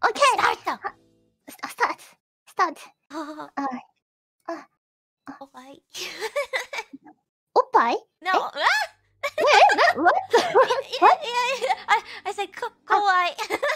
Okay. Start. Start. Oh, Uh, uh, okay. 오빠이? No. Eh? Ah! What? Yeah, What? yeah, yeah. I said kawaii.